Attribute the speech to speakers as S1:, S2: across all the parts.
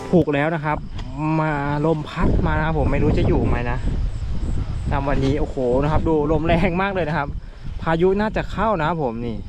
S1: ผูกแล้วนะครับมาลมพัดมานะครับผมไม่รู้จะอยู่ไหมนะวันนี้โอ้โหนะครับดูลมแรงมากเลยนะครับพายุน่าจะเข้านะครับผมนี่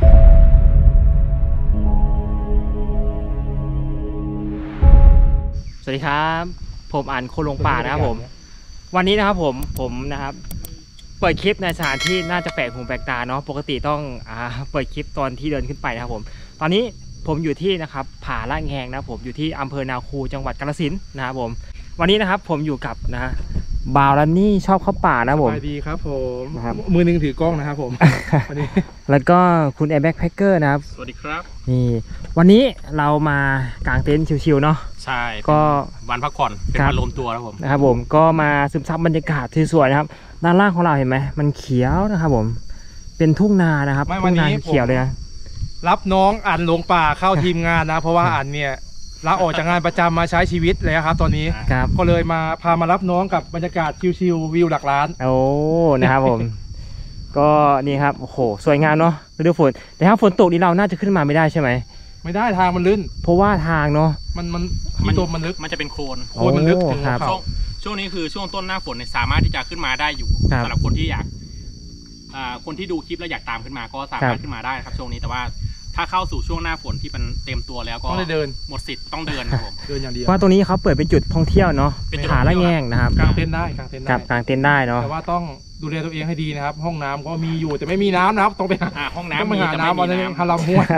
S1: สวัสดีครับผมอ่านคนลงป่านะครับผมวันนี้นะครับผมนะครับเปิดคลิปในสถานที่น่าจะแปลกหูแปลกตาเนาะปกติต้องเปิดคลิปตอนที่เดินขึ้นไปนะครับผมตอนนี้ผมอยู่ที่นะครับผาละแงงนะผมอยู่ที่อำเภอนาคูจังหวัดกาฬสินธุ์นะครับผมวันนี้นะครับผมอยู่กับนะบาวรันนี่ชอบเข้าป่านะผม
S2: สวัสดีครับผมมือหนึ่งถือกล้องนะครับผมวันนี้
S1: แล้วก็คุณแอร์แบ็คแพ็คเกอร์นะครับ
S2: สวัสดีครับ
S1: นี่วันนี้เรามากางเต็นท์ชิวๆเนาะ
S2: ใช่
S1: ก็
S2: วันพักผ่อนเป็นวันรวมตัวครับผม
S1: นะครับผมก็มาซึมซับบรรยากาศที่สวยนะครับด้านล่างของเราเห็นไหมมันเขียวนะครับผมเป็นทุ่งนานะครับทุ่งนาเขียวเลยนะ
S2: รับน้องอันลงป่าเข้าทีมงานนะเพราะว่าอันเนี่ยลาออกจากงานประจำมาใช้ชีวิตเลยครับตอนนี้ก็เลยพามารับน้องกับบรรยากาศชิลๆวิวหลักล้าน
S1: โอ้นะครับผม ก็นี่ครับโอ้โหสวยงามเนาะฤดูฝนแต่ถ้าฝนตกนี่เราน่าจะขึ้นมาไม่ได้ใช่ไหม
S2: ไม่ได้ทางมันลื่น
S1: เพราะว่าทางเนาะ
S2: มันที่ตัวมันลึก
S3: มันจะเป็นโคลน
S2: มันลึกถึง
S3: ช่วงนี้คือช่วงต้นหน้าฝนเนี่ยสามารถที่จะขึ้นมาได้อยู่สำหรับคนที่อยากคนที่ดูคลิปแล้วอยากตามขึ้นมาก็สามารถขึ้นมาได้ครับช่วงนี้แต่ว่าถ้าเข้าสู่ช่วงหน้าฝนที่มันเต็มตัวแล้วก็
S2: ต้องเดิน
S3: หมดสิทธิ์ต้องเดินครับผม
S2: เดินอย่างเดียว
S1: เพราะตรงนี้เขาเปิดเป็นจุดท่องเที่ยวเนาะเป็นผาละแงงนะครับ
S2: กางเต็นท์ได้กางเต็นท์
S1: ได้เนาะ
S2: แต่ว่าต้องดูแลตัวเองให้ดีนะครับห้องน้ำก็มีอยู่แต่ไม่มีน้ำนะครับต้องไปหา
S3: ห้องน้ำ
S2: มีแต่ไม่มีน้ำฮาลาม้วน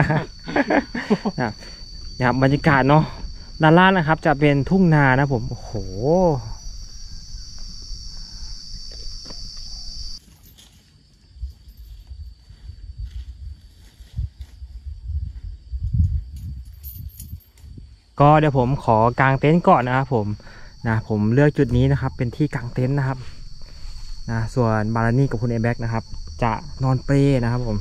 S1: นะครับบรรยากาศเนาะด้านล่างนะครับจะเป็นทุ่งนานะผมโอ้โหก็เดี๋ยวผมขอกางเต็นท์ก่อนนะครับผมเลือกจุดนี้นะครับเป็นที่กางเต็นท์นะครับส่วนบารานี่กับคุณแอร์แบ็คนะครับจะนอนเปรนะครับผม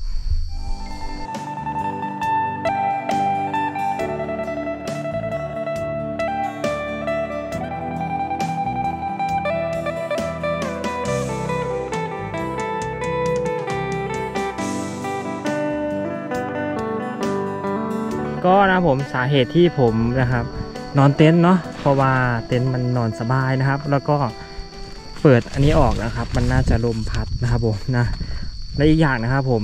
S1: ก็นะผมสาเหตุที่ผมนะครับนอนเต็นท์เนาะเพราะว่าเต็นท์มันนอนสบายนะครับแล้วก็เปิดอันนี้ออกนะครับมันน่าจะลมพัดนะครับผมนะและอีกอย่างนะครับผม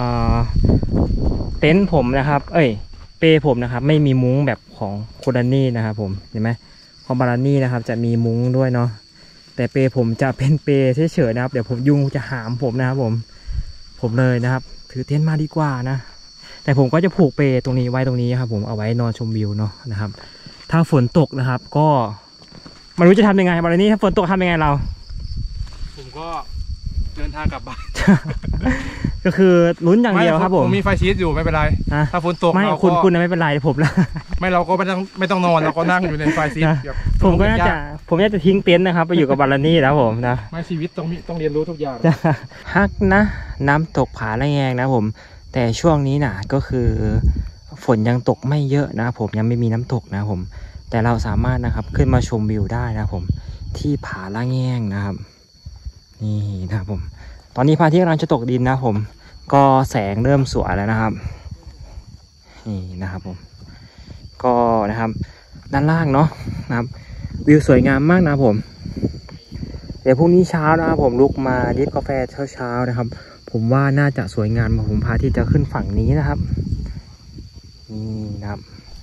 S1: เต็นท์ผมนะครับเปผมนะครับไม่มีมุ้งแบบของโคดานี่นะครับผมเห็นไหมของบารานี่นะครับจะมีมุ้งด้วยเนาะแต่เปผมจะเป็นเปเฉยๆนะครับเดี๋ยวผมยุงจะหามผมนะครับผมเลยนะครับถือเต็นท์มาดีกว่านะแต่ผมก็จะผูกเปตรงนี้ไว้ตรงนี้ครับผมเอาไว้นอนชมวิวเนาะนะครับถ้าฝนตกนะครับก็ไม่รู้จะทำยังไงบารานี่ถ้าฝนตกทำยังไงเรา
S2: ผมก็เดินทางกลับบ้าน
S1: ก็คือลุ้นอย่างเดียวครับผม
S2: มีไฟชีสอยู่ไม่เป็นไรถ้าฝนตก
S1: ไม่คุณไม่เป็นไรผมละ
S2: ไม่เราก็ไม่ต้องนอนเราก็นั่งอยู่ในไฟชีส
S1: ผมน่าจะทิ้งเต็นท์นะครับไปอยู่กับบารานี่แล้วผมนะ
S2: ไม่ชีวิตต้องเรียนรู้ทุกอย่าง
S1: ฮักนะน้ำตกผาละแงงนะผมแต่ช่วงนี้นะก็คือฝนยังตกไม่เยอะนะผมยังไม่มีน้ำตกนะผมแต่เราสามารถนะครับขึ้นมาชมวิวได้นะผมที่ผาละแงงนะครับนี่นะครับผมตอนนี้พระอาทิตย์กำลังจะตกดินนะผมก็แสงเริ่มสวยแล้วนะครับนี่นะครับผมก็นะครับด้านล่างเนาะนะครับวิวสวยงามมากนะผมเดี๋ยวพรุ่งนี้เช้านะครับผมลุกมาดริฟกาแฟเช้านะครับผมว่าน่าจะสวยงามผมพาที่จะขึ้นฝั่งนี้นะครับนี่นะครับ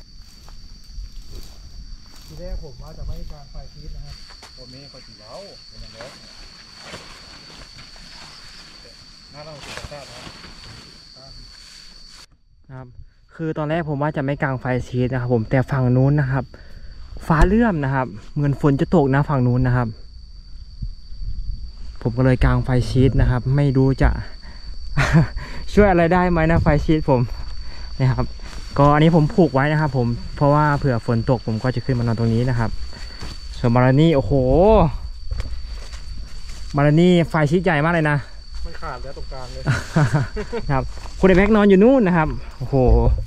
S2: ทีแรกผมว่าจะไม่กางไฟชีสนะครับผมไม่ค่อยถือเอาเป็นอย่างนี้น่าเราถือแค่
S1: นะครับคือตอนแรกผมว่าจะไม่กางไฟชีสนะครับผมแต่ฝั่งนู้นนะครับฟ้าเลื่อมนะครับเหมือนฝนจะตกนะฝั่งนู้นนะครับผมก็เลยกางไฟชีสนะครับไม่รู้จะ ช่วยอะไรได้ไหมนะไฟชีสผมนะครับก็อันนี้ผมผูกไว้นะครับผมเพราะว่าเผื่อฝนตกผมก็จะขึ้นมานอนตรงนี้นะครับส่วนบารานี่โอ้โหบารานี่ไฟชีสใหญ่มากเลยนะ
S2: ไม่ขาดแล้วตรงกลางเลย
S1: ครับคุณไอแพ็กนอนอยู่นู่นนะครับโอ้โห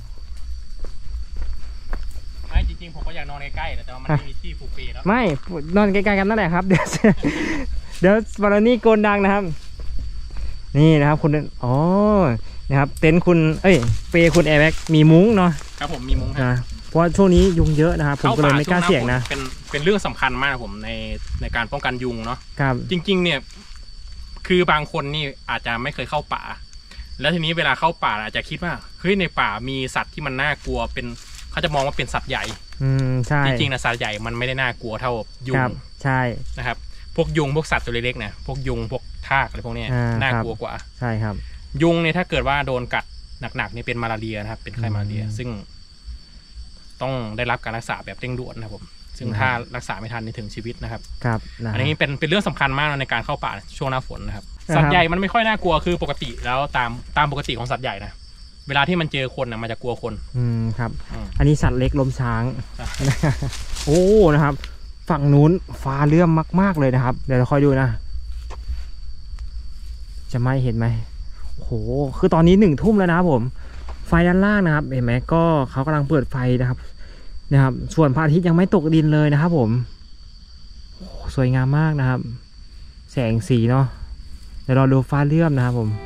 S3: ไม่จริงๆผมก็อยากนอนใกล้ๆแต่ว่ามันไม่มีที่ผูกเปแล้ว
S1: ไม่นอนใกล้ๆกันนั่นแหละครับเดี๋ยวบารานี่โกนดังนะครับนี่นะครับคุณนะครับเต็นท์คุณเปคุณแอร์แบ็กมีมุ้งเนาะ
S3: ครับผมมีมุ้ง
S1: นะเพราะว่าช่วงนี้ยุงเยอะนะครับผมก็เลยไม่กล้าเสี่ยงนะ
S3: เป็นเรื่องสำคัญมากผมในการป้องกันยุงเนาะ
S1: ครับ
S3: จริงๆเนี่ยคือบางคนนี่อาจจะไม่เคยเข้าป่าแล้วทีนี้เวลาเข้าป่าอาจจะคิดว่าเฮ้ยในป่ามีสัตว์ที่มันน่ากลัวเป็นเขาจะมองว่าเป็นสัตว์ใหญ่
S1: ใช่
S3: จริงๆนะสัตว์ใหญ่มันไม่ได้น่ากลัวเท่ายุง
S1: ใช่
S3: นะครับพวกยุงพวกสัตว์ตัวเล็กๆเนี่ยพวกยุงพวกทากอะไรพวกนี้น่ากลัวกว่า
S1: ใช่ครับ
S3: ยุงเนี่ยถ้าเกิดว่าโดนกัดหนักๆนี่เป็นมาลาเรียนะครับเป็นไข้มาลาเรียซึ่งต้องได้รับการรักษาแบบเร่งด่วนนะครับผมซึ่งถ้ารักษาไม่ทันนี่ถึงชีวิตนะครับ
S1: ครับ
S3: อันนี้เป็นเรื่องสำคัญมากในการเข้าป่าช่วงหน้าฝนนะครับสัตว์ใหญ่มันไม่ค่อยน่ากลัวคือปกติแล้วตามปกติของสัตว์ใหญ่นะเวลาที่มันเจอคนนะมันจะกลัวคน
S1: ครับอันนี้สัตว์เล็กล้มช้างโอ้นะครับฝั่งนู้นฟ้าเลื่อมมากๆเลยนะครับเดี๋ยวเราคอยดูนะจะไม่เห็นไหมโอ้โหคือตอนนี้1 ทุ่มแล้วนะครับผมไฟด้านล่างนะครับเห็นไหมก็เขากำลังเปิดไฟนะครับส่วนพระอาทิตย์ยังไม่ตกดินเลยนะครับผมสวยงามมากนะครับแสงสีเนาะเดี๋ยวเราดูฟ้าเลื่อมนะครับผม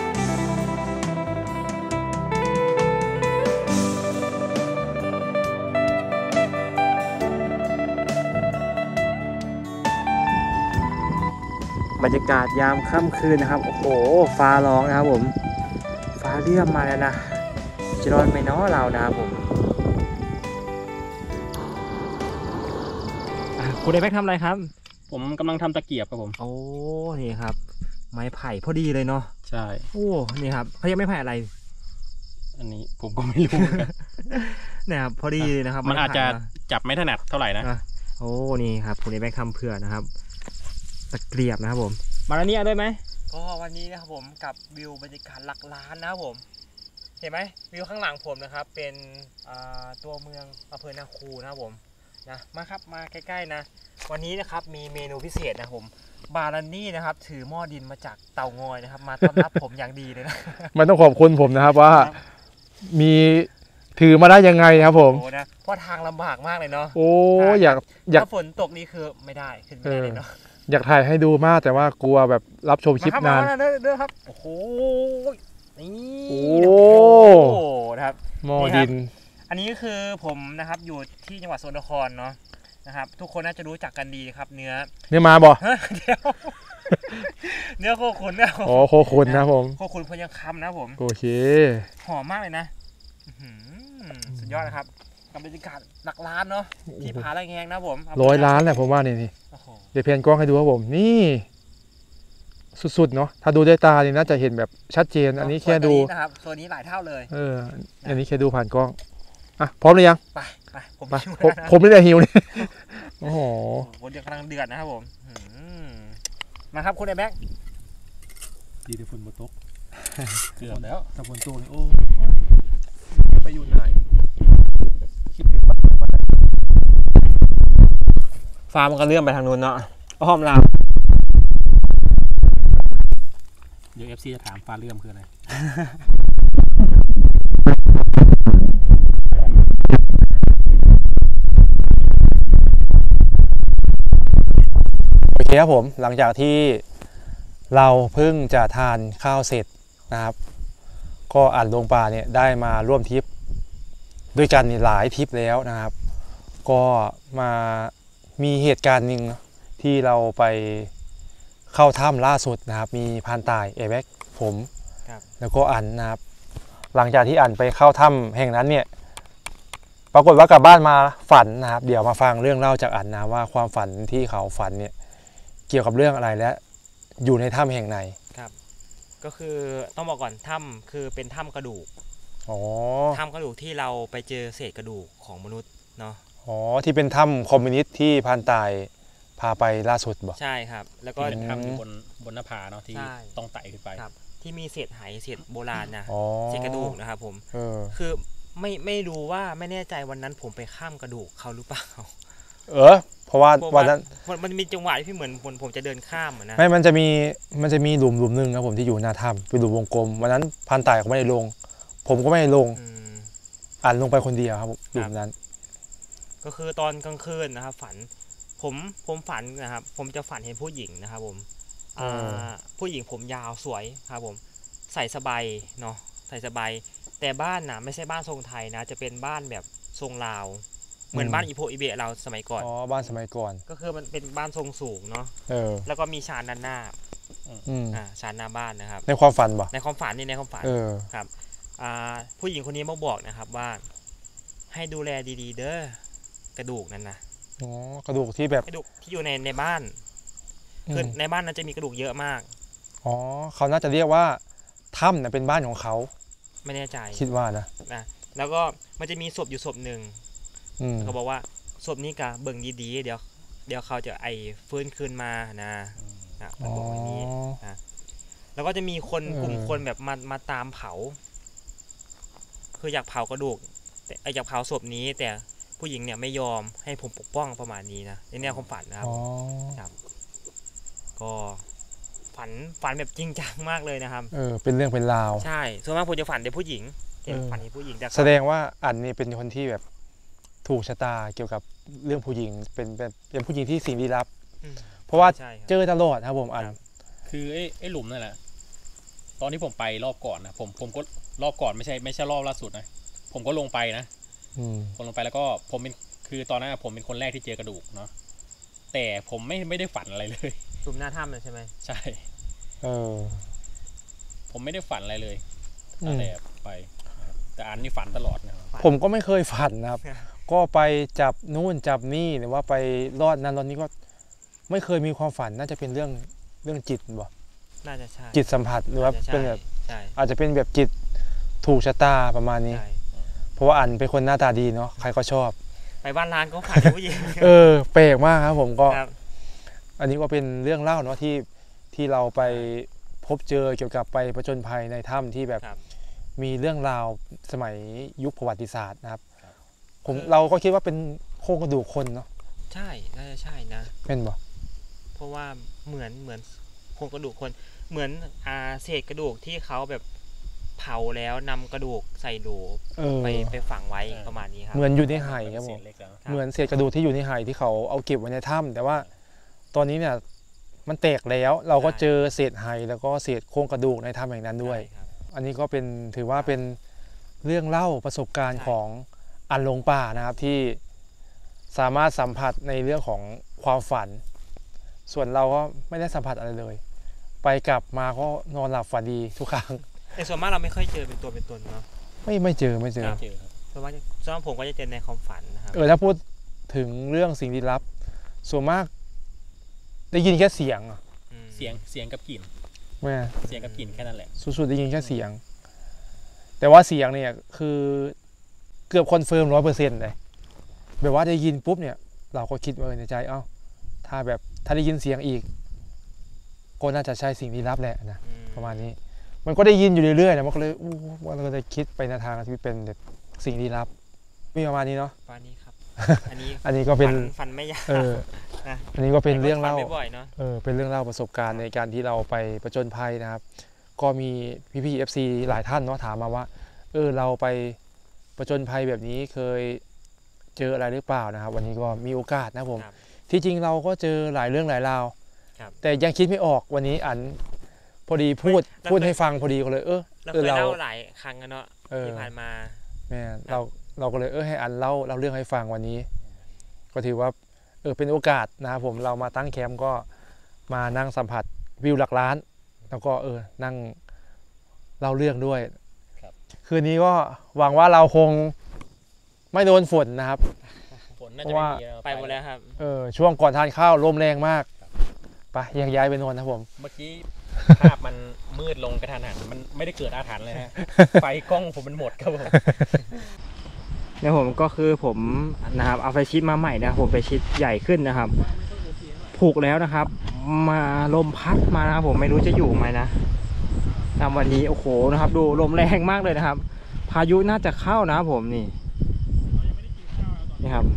S1: บรรยากาศยามค่ำคืนนะครับโอ้โหฟ้าร้องนะครับผมฟ้าเลื่อมมาแล้วนะจะรอดไหมเนาะเรานะครับผมคุณได้แบ็คทำอะไรครับ
S3: ผมกำลังทำตะเกียบครับผม
S1: โอ้นี่ครับไม้ไผ่พอดีเลยเนาะ
S3: ใช่
S1: โอ้นี่ครับเขาเรียกไม้ไผ่อะไร
S3: อันนี้ผมก็ไม่รู้
S1: นะครับพอดีเลยนะครับ
S3: มันอาจจะจับไม่ถนัดเท่าไหร่นะ
S1: โอ้นี่ครับคุณได้แบ็คทำเผื่อนะครับตะเกียบนะครับผมมาแล้วเนี่ยด้วยไหมก็วันนี้นะครับผมกับวิวบรรยากาศหลักล้านนะครับผมเห็นไหมวิวข้างหลังผมนะครับเป็นตัวเมืองอำเภอนาคูนะครับผมนะมาครับมาใกล้ๆนะวันนี้นะครับมีเมนูพิเศษนะผมบารานี่นะครับถือหม้อดินมาจากเตางอยนะครับมาต้อนรับผมอย่างดีเลยนะ
S2: มันต้องขอบคุณผมนะครับว่ามีถือมาได้ยังไงครับผม
S1: โอ้นะเพราะทางลำบากมากเลยเนาะ
S2: โอ้อยาก
S1: ถ้าฝนตกนี่คือไม่ได้ขึ้นไม่ได้เลยเนาะ
S2: อยากถ่ายให้ดูมากแต่ว่ากลัวแบบรับชมคลิปนาน
S1: เด้อครับโอ้โหนี่
S2: โอ้
S1: นะครับ
S2: หม้อดิน
S1: อันนี้คือผมนะครับอยู่ที่จังหวัดสกลนครเนาะนะครับทุกคนน่าจะรู้จักกันดีครับเนื้อ
S2: มาบ่
S1: เดี๋ยวเนื้อโคขุนนะ
S2: อ๋อโคขุนนะผม
S1: โคขุนพยังคำนะผม
S2: โอเค
S1: หอมมากเลยนะสุดยอดนะครับกับบรรยากาศหลักล้านเนาะที่ผาละแงงนะผม
S2: 100 ล้านแหละผมว่านี่เดี๋ยวเพียนกล้องให้ดูครับผมนี่สุดๆเนาะถ้าดูด้วยตานี่น่าจะเห็นแบบชัดเจนอันนี้แค่ดู
S1: นะครับโซนนี้หลายเท่าเลย
S2: อันนี้แค่ดูผ่านกล้องอ่ะพร้อมหรือยัง
S1: ไป
S2: ผมไม่ได้หิวนี่โอ้โห
S1: วันเดือดกำลังเดือดนะครับผมมาครับคุณไอ้แม็ก
S2: ดีแต่ฝนมาตก
S3: เกือบแล้ว
S2: ถ้าฝนตกนี่โอ้ไปอยู่ไหนคิดถึงบ้าน
S1: ฟ้ามันก็เลื่อนไปทางนู้นเนาะพร้อมแล้ว
S3: เดี๋ยว FC จะถามฟ้าเลื่อมคืออะไร
S2: โอเคครับผมหลังจากที่เราเพิ่งจะทานข้าวเสร็จนะครับก็อัดลงป่าเนี่ยได้มาร่วมทริปด้วยกันหลายทริปแล้วนะครับก็มามีเหตุการณ์หนึ่งที่เราไปเข้าถ้ำล่าสุดนะครับมีพานตายเอเบ็กผมแล้วก็อันนะครับหลังจากที่อันไปเข้าถ้ำแห่งนั้นเนี่ยปรากฏว่ากลับบ้านมาฝันนะครับเดี๋ยวมาฟังเรื่องเล่าจากอันนะว่าความฝันที่เขาฝันเนี่ยเกี่ยวกับเรื่องอะไรและอยู่ในถ้ำแห่งไหน
S1: ครับก็คือต้องบอกก่อนถ้ำคือเป็นถ้ำกระดูกถ้ำกระดูกที่เราไปเจอเศษกระดูกของมนุษย์เนาะ
S2: ที่เป็นถ้ำคอมมิวนิสต์ที่พานตายพาไปล่าสุดบอก
S1: ใช่ครับแล้วก็
S3: เป็นถ้ำอยู่บนหน้าผาเนาะที่ต้องไต่ขึ้นไป
S1: ที่มีเศษไหเศษโบราณนะเศษกระดูกนะครับผมคือไม่รู้ว่าไม่แน่ใจวันนั้นผมไปข้ามกระดูกเขาหรือเปล่า
S2: เพราะว่าวันนั้น
S1: มันมีจังหวะที่เหมือนผมจะเดินข้ามนะ
S2: ไม่มันจะมีหลุมนึงครับผมที่อยู่หน้าถ้ำเป็นหลุมวงกลมวันนั้นพานตายเขาไม่ได้ลงผมก็ไม่ได้ลงอ่านลงไปคนเดียวครับหลุมนั้น
S1: ก็คือตอนกลางคืนนะครับฝันผมฝันนะครับผมจะฝันเห็นผู้หญิงนะครับผมผู้หญิงผมยาวสวยครับผมใส่สบายเนาะใส่สบายแต่บ้านนะไม่ใช่บ้านทรงไทยนะจะเป็นบ้านแบบทรงลาวเหมือนบ้านอีโพอีเบะเราสมัยก่อน
S2: อ๋อบ้านสมัยก่อน
S1: ก็คือมันเป็นบ้านทรงสูงเนาะ
S2: เออ
S1: แล้วก็มีชานด้านหน้า
S2: อืม
S1: ชานหน้าบ้านนะครับ
S2: ในความฝันบ่
S1: ในความฝันในความฝัน
S2: เออ
S1: ครับผู้หญิงคนนี้มาบอกนะครับว่า ให้ดูแลดีๆเด้อกระดูกนั่นนะ
S2: อ๋อกระดูกที่แบบ
S1: กระดูกที่อยู่ในบ้านคือในบ้านนั้นจะมีกระดูกเยอะมาก
S2: อ๋อเขาน่าจะเรียกว่าถ้ำน่ะเป็นบ้านของเขา
S1: ไม่แน่ใจ
S2: คิดว่านะ
S1: นะแล้วก็มันจะมีศพอยู่ศพหนึ่ง
S2: อืม
S1: เขาบอกว่าศพนี้กะเบิ่งดีๆเดี๋ยวเขาจะฟื้นคืนมานะมัน
S2: อ๋อ
S1: บอกอย่างนี้แล้วก็จะมีคนกลุ่มคนแบบมาตามเผา คืออยากเผากระดูกแต่อยากเผาศพนี้ แต่ผู้หญิงเนี่ยไม่ยอมให้ผมปกป้องประมาณนี้นะในแนวความฝันนะครับ
S2: อ๋อ
S1: ก็ฝันแบบจริงจังมากเลยนะครับ
S2: เออเป็นเรื่องเป็นราว
S1: ใช่ส่วนมากผมจะฝันแต่ผู้หญิงฝันเห็นผู้หญิงแต่
S2: แสดงว่าอันนี้เป็นคนที่แบบถูกชะตาเกี่ยวกับเรื่องผู้หญิงเป็นผู้หญิงที่สิ่งลี้ลับ เพราะว่า
S1: ใช่ครับ
S2: เจอตลอดครับผมอัน
S1: ครับ
S3: คือไอ้หลุมนั่นแหละตอนที่ผมไปรอบก่อนนะผมก็รอบก่อนไม่ใช่รอบล่าสุดนะผมก็ลงไปนะ
S2: อืม
S3: ผมลงไปแล้วก็คือตอนนั้นผมเป็นคนแรกที่เจอกระดูกเนาะแต่ผมไม่ได้ฝันอะไรเลย
S1: ซุมหน้าถ้ำเลยใช่ไหม
S3: ใช่
S2: เออ
S3: ผมไม่ได้ฝันอะไรเลย
S2: อืม
S3: ตั้งแต่ไปนะครับแต่อันนี้ฝันตลอดนะครับ
S2: ผมก็ไม่เคยฝันนะครับ ก็ไปจับนู่นจับนี่หรือว่าไปรอดนั้นรอดนี้ก็ไม่เคยมีความฝันน่าจะเป็นเรื่องจิตบ่
S1: น่าจะใช่
S2: จิตสัมผัสหรือว่าเป็นแบบ
S1: ใช่
S2: อาจจะเป็นแบบจิตถูกชะตาประมาณนี้
S1: ใช่
S2: เพราะว่าอันเป็นคนหน้าตาดีเนาะใครก็ชอบ
S1: ไปบ้านร้านก็ฝันเป็นผู้หญิง
S2: เออแปลกมากครับผมก็
S1: ครับ
S2: อันนี้ก็เป็นเรื่องเล่าเนาะที่เราไปพบเจอเกี่ยวกับไปผจญภัยในถ้ำที่แบบ
S1: ครับ
S2: มีเรื่องราวสมัยยุคประวัติศาสตร์นะครับเราก็คิดว่าเป็นโครงกระดูกคนเนาะ
S1: ใช่น่าจะใช่นะ
S2: เป็นบ่
S1: เพราะว่าเหมือนโครงกระดูกคนเหมือนเศษกระดูกที่เขาแบบเผาแล้วนำกระดูกใส่โหล
S2: เออ
S1: ไปฝังไว้ประมาณนี้ครับ
S2: เหมือนอยู่ในไหครับผ
S3: เศ
S2: ม
S3: ษเล็กแล้ว
S2: เหมือนเศษกระดูกที่อยู่ในไหที่เขาเอาเก็บไว้ในถ้ำแต่ว่าตอนนี้เนี่ยมันแตกแล้วเราก็เจอเศษไหแล้วก็เศษโครงกระดูกในถ้ำแห่งนั้นด้วย
S1: ใช่ครับ
S2: อันนี้ก็เป็นถือว่าเป็นเรื่องเล่าประสบการณ์
S1: ใช่
S2: ของอันหลงป่านะครับที่สามารถสัมผัสในเรื่องของความฝัน ส่วนเราก็ไม่ได้สัมผัสอะไรเลย ไปกลับมาก็นอนหลับฝันดีทุกครั้ง
S1: แต่ส่วนมากเราไม่ค่อยเจอเป็นตัวเป็นตนเนาะ
S2: ไม่เจอ
S3: เจอครับ
S1: ส่วนมากผมก็จะเจอในความฝันนะครับ
S2: ถ้าพูดถึงเรื่องสิ่งลี้ลับ ส่วนมากได้ยินแค่เสียงอะ
S3: เสียงกับกลิ่น
S2: แม่
S3: เสียงกับกลิ่นแค่นั้นแหละ
S2: สุดๆได้ยินแค่เสียง แต่ว่าเสียงเนี่ยคือเกือบคอนเฟิร์ม100%เลยแบบว่าได้ยินปุ๊บเนี่ย เราก็คิดว่าในใจถ้าได้ยินเสียงอีก ก็น่าจะใช่สิ่งลี้ลับแหละนะประมาณนี้ มันก็ได้ยินอยู่เรื่อยๆนะมันก็เลยเราก็เลยคิดไปในทางที่เป็นแบบสิ่งลี้ลับมีประมาณนี้เนาะ
S1: ฝันนี้ครับ อันนี้
S2: อันนี้ก็เป็น
S1: ฝันไม่ยาก นะ
S2: อันนี้ก็เป็นเรื่องเล่า
S1: แต่ก็ฝันบ่อยๆเนาะ
S2: เป็นเรื่องเล่าประสบการณ์ในการที่เราไปผจญภัยนะครับ ก็มีพี่ๆ FC หลายท่านเนาะถามมาว่าเราไปผจญภัยแบบนี้เคยเจออะไรหรือเปล่านะครับ วันนี้ก็มีโอกาสนะครับผม
S1: ครับ
S2: ที่จริงเราก็เจอหลายเรื่องหลายราว
S1: ครับ
S2: แต่ยังคิดไม่ออกวันนี้อันพอดีพูดให้ฟังพอดีก็เลย
S1: เราเคยเล่าหลายครั้งกันเนาะที่ผ่านมา
S2: แม่เราก็เลยให้อันเล่าเรื่องให้ฟังวันนี้ ก็ถือว่าเป็นโอกาสนะครับผมเรามาตั้งแคมป์ก็มานั่งสัมผัสวิวหลักล้าน แล้วก็นั่งเล่าเรื่องด้วย
S3: ครับ
S2: คืนนี้ก็หวังว่าเราคงไม่โดนฝนนะครับ
S3: ฝนน่าจะไม่มีแล้ว
S1: ไปหมดแล้วครับ
S2: ช่วงก่อนทานข้าวลมแรงมากไปแยกย้ายไปนอนนะครับผม
S3: เมื่อกี้ภาพมันมืดลงกระทันหันมันไม่ได้เกิดอาถรรพ์เลยฮะ ไฟกล้องผมมันหมดครับผม
S1: เนี่ยผมก็คือผมนะครับเอาไฟชิดมาใหม่นะผมไฟชิดใหญ่ขึ้นนะครับ ผูกแล้วนะครับ มาลมพัดมานะครับผมไม่รู้จะอยู่ไหมนะวันนี้โอ้โหนะครับดูลมแรงมากเลยนะครับ พายุน่าจะเข้านะครับผมนี่ครับ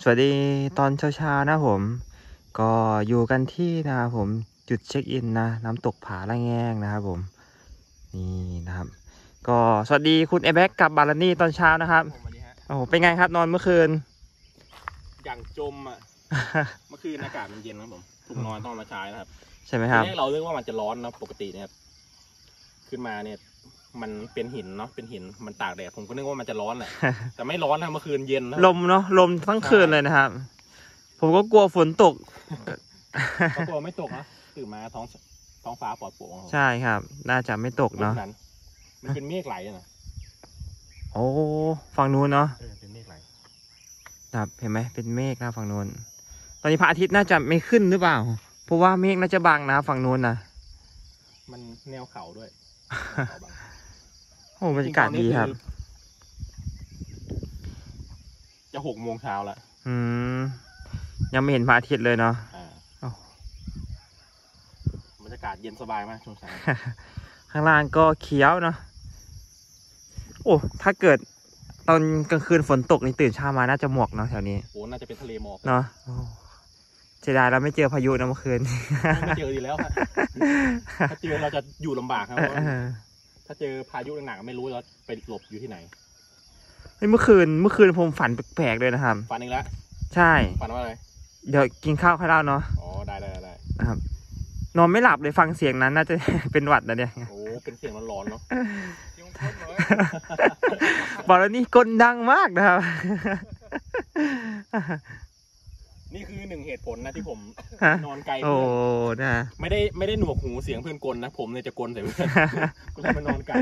S1: สวัสดีตอนเช้าๆนะผม ก็อยู่กันที่นะครับผมจุดเช็คอินนะน้ำตกผาละแงงนะครับผมนี่นะครับ ก็สวัสดีคุณเอแบ็กกับบาลานี่ตอนเช้านะครับ
S3: ผมวันนี้ฮะ
S1: โอ้โหเป็นไงครับนอนเมื่อคืน
S3: อย่างจมอ่ะ เมื่อคืนอากาศมันเย็นครับผมถูกนอนต้องมาใช้นะครับ
S1: ใช่ไหมครับ
S3: ทีแรกเราเรื่องว่ามันจะร้อนนะปกติเนี่ยครับขึ้นมาเนี่ย มันเป็นหินเนาะเป็นหินมันตากแดดผมก็นึกว่ามันจะร้อนแหละ แต่ไม่ร้อนนะเมื่อคืนเย็นนะ
S1: ลมเนาะลมทั้งคืนเลยนะครับ ผมก็กลัวฝนตก
S3: ก็กลัวไม่ตกนะตื่นมาท้องฟ้าปลอดโปร่งครับผม
S1: ใช่ครับ น่าจะไม่ตกเนาะ
S3: นั้นมันเป็นเมฆไหลอะนะ
S1: โอ้ฝั่งนู้นเนาะ
S3: เป็นเมฆไหล
S1: ครับเห็นไหมเป็นเมฆนะฝั่งนู้นตอนนี้พระอาทิตย์น่าจะไม่ขึ้นหรือเปล่า เพราะว่าเมฆน่าจะบังนะฝั่งนู้นนะ
S3: มันแนวเขาด้วยแนวเขาบาง
S1: โอ้บรรยากาศดีครับ
S3: จะ6 โมงเช้าละ
S1: อืมยังไม่เห็นพระอาทิตย์เลยเนาะ
S3: อ่าบรรยากาศเย็นสบายมากช่วงเช้า
S1: ข้างล่างก็เขียวเนาะโอ้ถ้าเกิดตอนกลางคืนฝนตกนี่ตื่นเช้ามาน่าจะหมอกเนาะแถวนี้
S3: โอ้น่าจะเป็นทะเลหมอก
S1: เนาะโอ้เสียดายเราไม่เจอพายุนะเมื่อคืน
S3: ไม่เจอดีแล้วครับถ้าเจอเราจะอยู่ลำบากครับเพราะว่าถ้าเจอพายุหนักๆไม่รู้เราไปหลบอยู่ที่ไหน
S1: เฮ้ยเมื่อคืนผมฝันแปลกๆเลยนะครับ
S3: ฝันอีกแล้ว
S1: ใช่
S3: ฝันว่าอะไร
S1: เดี๋ยวกินข้าวค่อยเล่าเนาะ
S3: อ๋อได้
S1: นะครับนอนไม่หลับเลยฟังเสียงนั้นน่าจะ เป็นหวัดนะเนี่ย
S3: โอ้เป็นเสียงร้อนๆเนาะ
S1: บอกแล้วนี่กลดังมากนะครับ
S3: นี่คือ1 เหตุผลนะที่ผม
S1: ฮะ
S3: นอนไกล
S1: โอ้
S3: เพื่อน
S1: นะ
S3: ไม่ได้หนวกหูเสียงเพื่อนกลนะผมเนี่ยจะกลใส่เพื่อนก็เลยมานอนไกล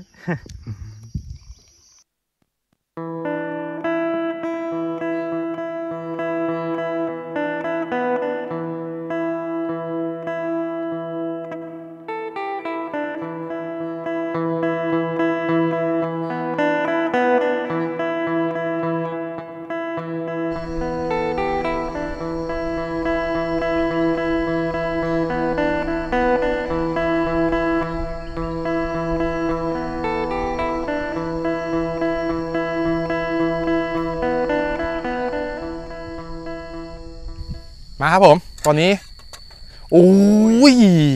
S2: มาครับผมตอนนี้โอ้ย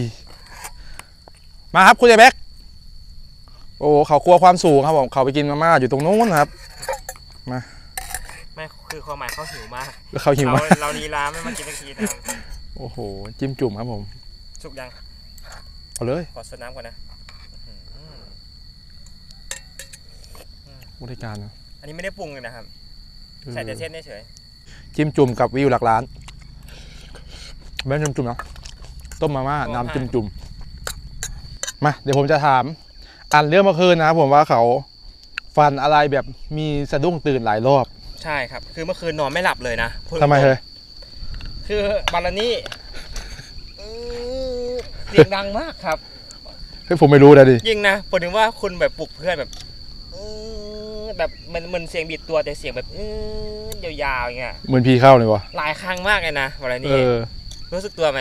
S2: มาครับคุณเอแบ็กโอ้เขาครัวความสูงครับผมเขาไปกินมาม่าอยู่ตรงนู้นครับ
S1: ไม่คือความหมายเขาหิวมาก
S2: แล้วเขาหิวมาก
S1: เราลีลาไม่มากินทันทีนะ
S2: โอ้โหจิ้มจุ่มครับผม
S1: สุกยัง
S2: เอาเลย
S1: ขอสดน้ำก่อนนะ
S2: บริการนะ
S1: อันนี้ไม่ได้ปรุงเลยนะครับใส่แต่เส้นเฉย
S2: จิ้มจุ่มกับวิวหลักล้านไม่จิ้มจุ่มนะต้มมาม่าน้ำจิ้มจุ่มมาเดี๋ยวผมจะถามอันเรื่องเมื่อคืนนะครับผมว่าเขาฟันอะไรแบบมีสะดุ้งตื่นหลายรอบ
S1: ใช่ครับคือเมื่อคืนนอนไม่หลับเลยนะ
S2: ทำไมเลย
S1: คือบาลานี่เสียงดังมากครับ
S2: เฮ้ยผมไม่รู้เลยดิ
S1: ยิ่งนะผมถึงว่าคุณแบบปลุกเพื่อนแบบแบบมันเสียงบิดตัวแต่เสียงแบบยาวๆอย่างเงี้ย
S2: เหมือนพีเข้าเลยวะ
S1: หลายครั้งมากเลยนะบาลา
S2: เอ
S1: นี่
S2: อ
S1: รู้สึกตัวไหม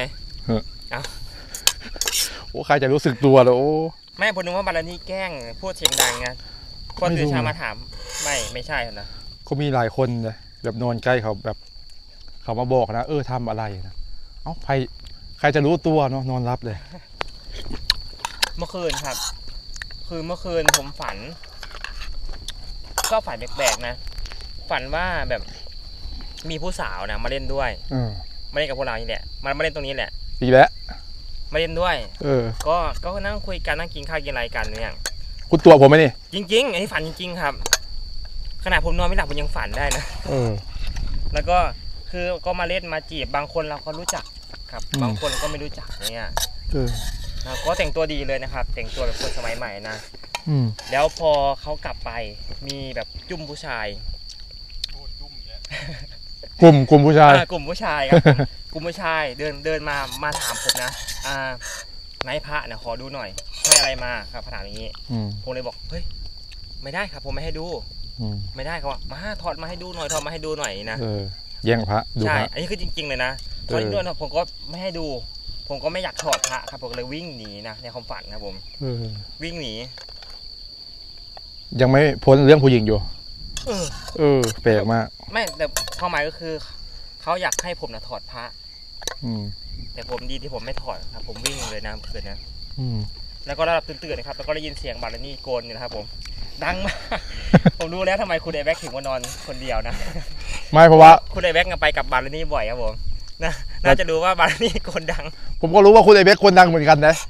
S2: โอ้ใครจะรู้สึกตัวแล้วโอ้
S1: ไม่ผมนึกว่าบาลานี่แกล้งพูดเสียงดังไงพอตื่นเช้ามาถามไม่ใช่นะ
S2: เขามีหลายคนเลยแบบนอนใกล้เขาแบบ เขามาบอกนะทำอะไรนะเอ้าใครจะรู้ตัวเนาะนอนรับเลย
S1: เมื่อคืนครับ คือเมื่อคืนผมฝัน ก็ฝันแปลกๆนะฝันว่าแบบมีผู้สาวนะมาเล่นด้วยมาเล่นกับพวกเรานี่แหละมันมาเล่นตรงนี้แหละ
S2: อีกแล้ว
S1: มาเล่นด้วย ก็นั่งคุยกันนั่งกินข้าวกินอะไรกันเนี่ย
S2: คุณตัวผมไหมนี่
S1: จริงๆอันนี้ฝันจริงๆครับขนาดผมนอนไม่หลับผมยังฝันได้นะแล้วก็คือก็มาเล่นมาจีบบางคนเราก็รู้จักครับ บางคนก็ไม่รู้จักเนี่ยนะก็แต่งตัวดีเลยนะครับ แต่งตัวแบบคนสมัยใหม่นะแล้วพอเขากลับไปมีแบบจุ่มผู้ชาย
S2: กลุ่มผู้ชาย
S1: กลุ่มผู้ชายครับกลุ่มผู้ชายเดินมาถามผมนะนายพระเนี่ยขอดูหน่อยให้อะไรมาครับถามอย่างนี้ผมเลยบอกเฮ้ยไม่ได้ครับผมไม่ให้ดูไม่ได้เขาว่ามาถอดมาให้ดูหน่อยถอดมาให้ดูหน่อยนะ
S2: แย่งพระดูพระ
S1: ใช่อันนี้คือจริงๆเลยนะถอดด้วยนะผมก็ไม่ให้ดู ผมก็ไม่อยากถอดพระครับผมก็เลยวิ่งหนีนะในความฝันครับผมวิ่งหนี
S2: ยังไม่พ้นเรื่องผู้หญิงอยู่แปลกมาก
S1: ไม่แต่ความหมายก็คือเขาอยากให้ผมถอดพระ แต่ผมดีที่ผมไม่ถอดครับผมวิ่งเลยนะคืนนะแล้วก็ระดับตื่นๆนะครับแล้วก็ได้ยินเสียงบาลานี่โกนนะครับผมดังมาก ผมรู้แล้วทำไมคุณไอแบ็กถึงมานอนคนเดียวนะ
S2: ไม่เพราะว่า
S1: คุณไอแบ็กไปกับบาลานี่บ่อยครับผมน่าจะรู้ว่าบาลานี่โกนดัง
S2: ผมก็รู้ว่าคุณไอเบคคนดังเหมือนกันนะ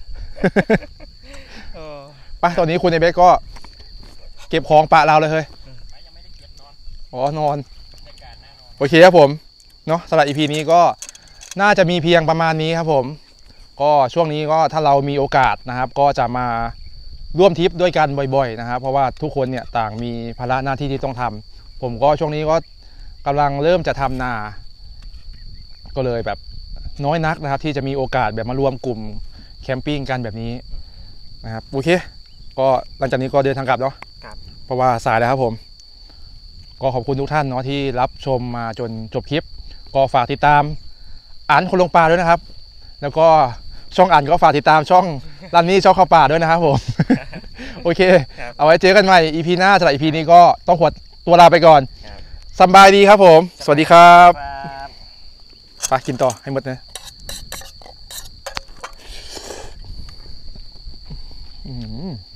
S2: ไปตอนนี้คุณไอเบคก็เก็บของปะเราเลยเฮ้ยยังไม่ได้เก็บนอนอ๋อนอนโอเคครับผมเนาะสำหรับ EP นี้ก็น่าจะมีเพียงประมาณนี้ครับผมก็ช่วงนี้ก็ถ้าเรามีโอกาสนะครับก็จะมาร่วมทริปด้วยกันบ่อยๆนะครับเพราะว่าทุกคนเนี่ยต่างมีภาระหน้าที่ที่ต้องทำผมก็ช่วงนี้ก็กำลังเริ่มจะทำนาก็เลยแบบน้อยนักนะครับที่จะมีโอกาสแบบมารวมกลุ่มแคมปิ้งกันแบบนี้นะครับโอเคก็หลังจากนี้ก็เดินทางกลับเนาะเพราะว่าสายแล้วครับผมก็ขอบคุณทุกท่านเนาะที่รับชมมาจนจบคลิปก็ฝากติดตามอ่านคนลงปลาด้วยนะครับแล้วก็ช่องอ่านก็ฝากติดตามช่องร้านนี้ช่องเข้าป่าด้วยนะครับผม โอเคเอาไว้เจอกันใหม่ EP หน้าสำหรับ EP นี้ก็ต้องขอตัวลาไปก่อนสบายดีครับผมสวัสดีครับไปกินต่อให้หมดนะ